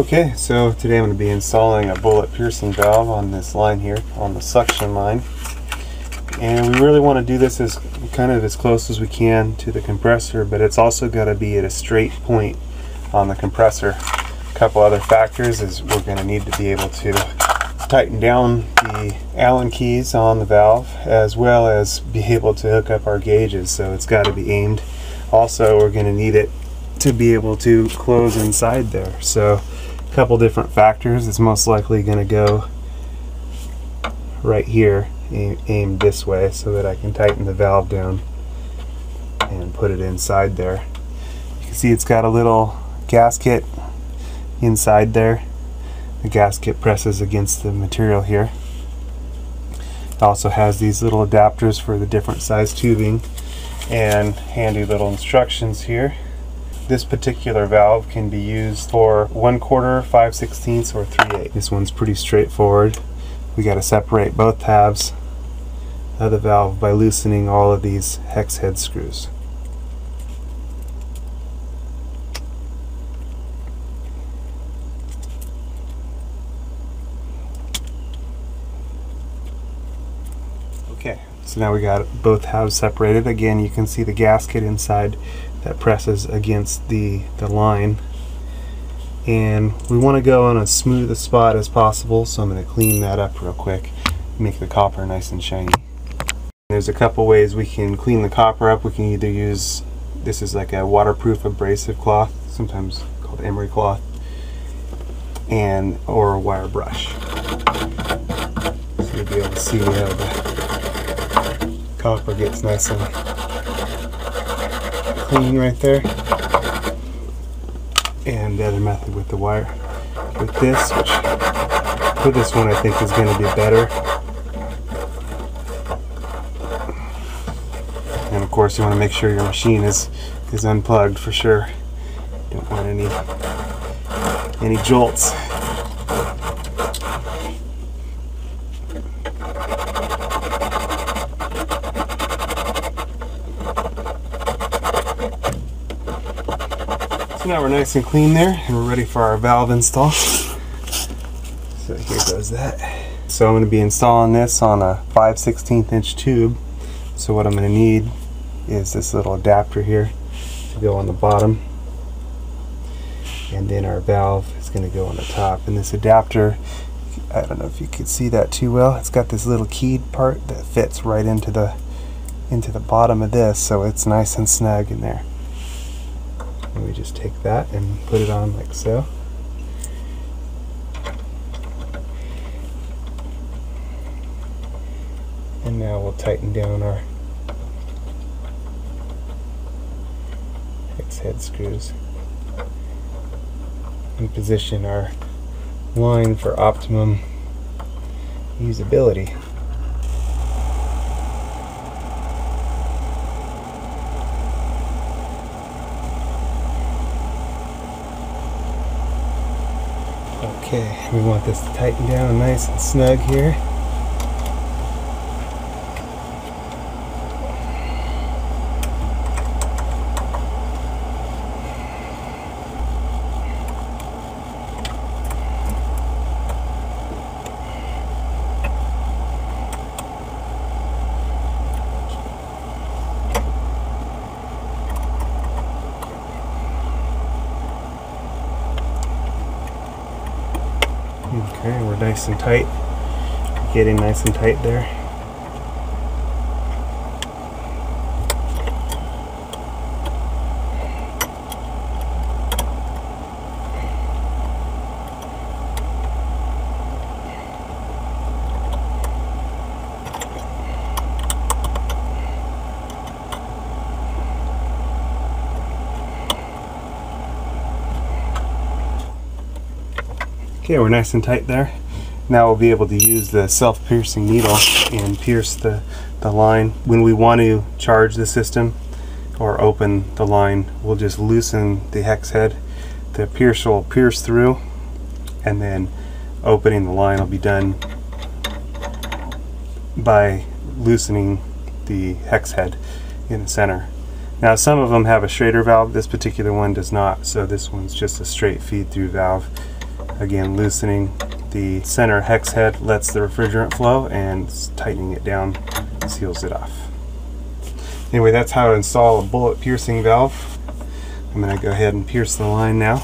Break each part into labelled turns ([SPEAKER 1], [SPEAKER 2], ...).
[SPEAKER 1] Okay, so today I'm going to be installing a bullet piercing valve on this line here, on the suction line. And we really want to do this as kind of as close as we can to the compressor, but it's also got to be at a straight point on the compressor. A couple other factors is we're going to need to be able to tighten down the Allen keys on the valve, as well as be able to hook up our gauges, so it's got to be aimed. Also, we're going to need it to be able to close inside there. So a couple different factors. It's most likely going to go right here, aimed this way, so that I can tighten the valve down and put it inside there. You can see it's got a little gasket inside there. The gasket presses against the material here. It also has these little adapters for the different size tubing and handy little instructions here. This particular valve can be used for 1/4, 5/16, or 3/8. This one's pretty straightforward. We got to separate both halves of the valve by loosening all of these hex head screws. Okay, so now we got both halves separated. Again, you can see the gasket inside that presses against the line. And we want to go on as smooth a spot as possible, so I'm going to clean that up real quick, make the copper nice and shiny. There's a couple ways we can clean the copper up. We can either use, this is like a waterproof abrasive cloth, sometimes called emery cloth, or a wire brush. So you'll be able to see how the copper gets nice and clean right there. And the other method with the wire, with this, which for this one I think is going to be better. And of course you want to make sure your machine is unplugged for sure. You don't want any jolts. So now we're nice and clean there, and we're ready for our valve install. So here goes that. So I'm going to be installing this on a 5/16 inch tube. So what I'm going to need is this little adapter here to go on the bottom, and then our valve is going to go on the top. And this adapter, I don't know if you could see that too well, it's got this little keyed part that fits right into the bottom of this, so it's nice and snug in there. And we just take that and put it on like so. And now we'll tighten down our hex head screws and position our line for optimum usability. Okay, we want this to tighten down nice and snug here. Okay, we're nice and tight. Getting nice and tight there. Okay, we're nice and tight there. Now we'll be able to use the self-piercing needle and pierce the line. When we want to charge the system or open the line, we'll just loosen the hex head. The pierce will pierce through, and then opening the line will be done by loosening the hex head in the center. Now some of them have a Schrader valve, this particular one does not, so this one's just a straight feed through valve. Again, loosening the center hex head lets the refrigerant flow, and tightening it down seals it off. Anyway, that's how to install a bullet piercing valve. I'm going to go ahead and pierce the line now.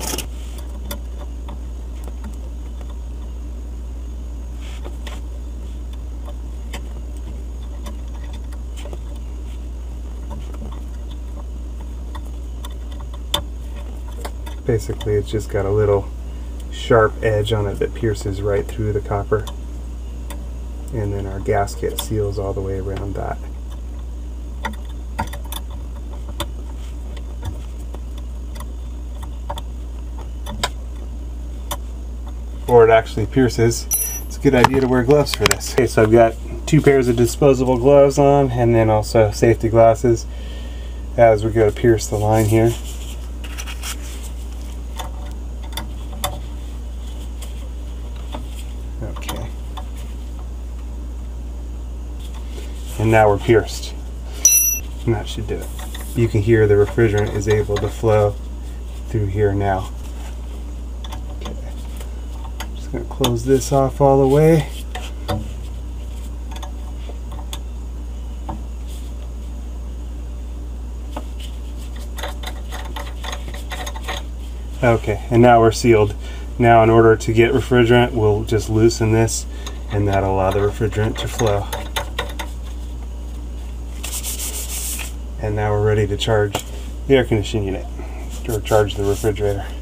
[SPEAKER 1] Basically, it's just got a little sharp edge on it that pierces right through the copper, and then our gasket seals all the way around that. Before it actually pierces, it's a good idea to wear gloves for this. Okay, so I've got 2 pairs of disposable gloves on, and then also safety glasses as we go to pierce the line here. Okay. And now we're pierced. And that should do it. You can hear the refrigerant is able to flow through here now. Okay. Just going to close this off all the way. Okay, and now we're sealed. Now in order to get refrigerant, we'll just loosen this, and that'll allow the refrigerant to flow. And now we're ready to charge the air conditioning unit, or charge the refrigerator.